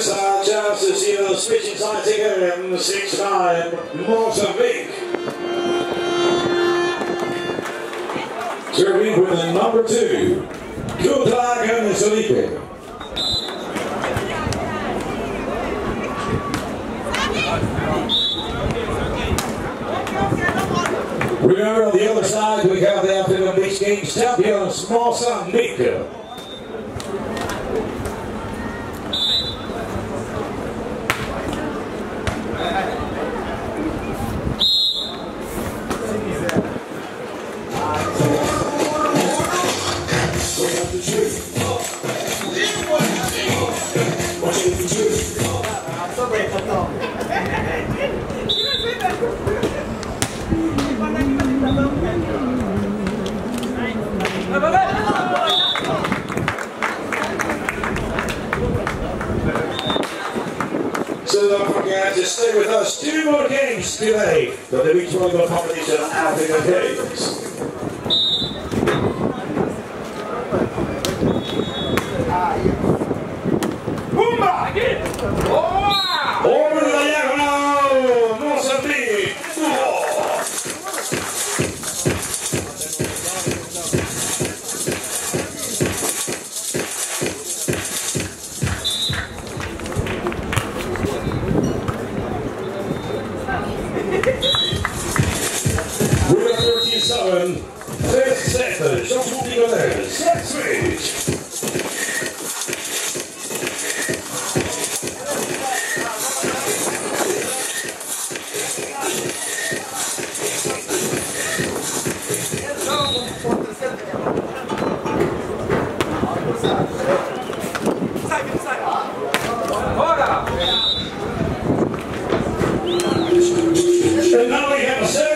Chance to see the switching side ticket in 6-9 Mozambique. Serving with the number 2, Kutagan Felipe. Remember, on the other side, we have the African Beach Games champions, Mozambique. So don't forget to stay with us. 2 more games today for the beach volleyball competition African Games. Over the diagonal, Mozambique. We're 37, 5th set, Jean-Paul Nicolet, set switch. And now we have a set.